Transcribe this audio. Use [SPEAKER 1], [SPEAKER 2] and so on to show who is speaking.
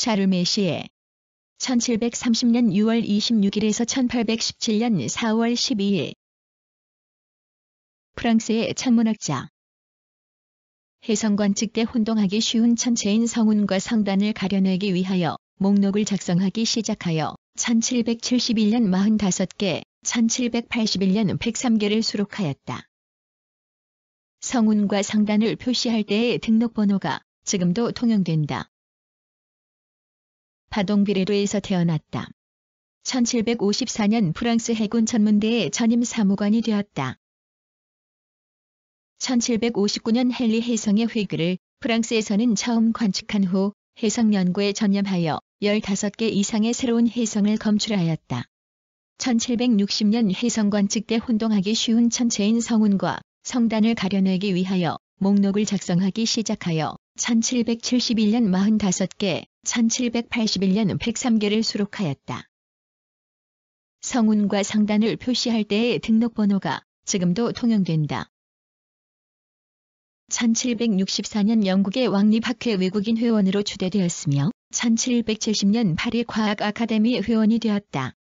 [SPEAKER 1] 샤르메시에 1730년 6월 26일에서 1817년 4월 12일 프랑스의 천문학자. 해성관측대 혼동하기 쉬운 천체인 성운과 성단을 가려내기 위하여 목록을 작성하기 시작하여 1771년 45개, 1781년 103개를 수록하였다. 성운과 성단을 표시할 때의 등록번호가 지금도 통용된다. 바동비레르에서 태어났다. 1754년 프랑스 해군 천문대의 전임 사무관이 되었다. 1759년 헨리 해성의 회귀를 프랑스에서는 처음 관측한 후 해성 연구에 전념하여 15개 이상의 새로운 해성을 검출하였다. 1760년 해성 관측대 혼동하기 쉬운 천체인 성운과 성단을 가려내기 위하여 목록을 작성하기 시작하여 1771년 45개, 1781년 103개를 수록하였다. 성운과 성단을 표시할 때의 등록번호가 지금도 통용된다. 1764년 영국의 왕립학회 외국인 회원으로 추대되었으며 1770년 파리 과학 아카데미 회원이 되었다.